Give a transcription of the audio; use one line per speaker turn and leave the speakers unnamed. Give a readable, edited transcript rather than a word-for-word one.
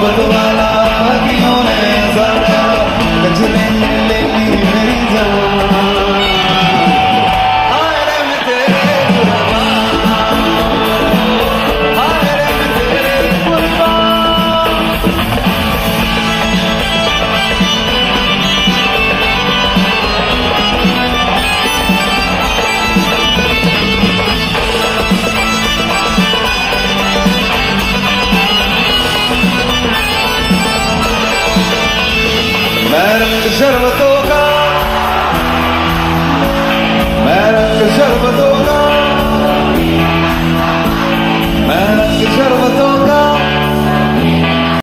मोहब्बत वाला किन्होंने ज़रा कजरे ने ले ली मेरी जान। हाय रे मैं तेरे कुर्बान, हाय रे मैं तेरे कुर्बान। मैं रंग शरबतों का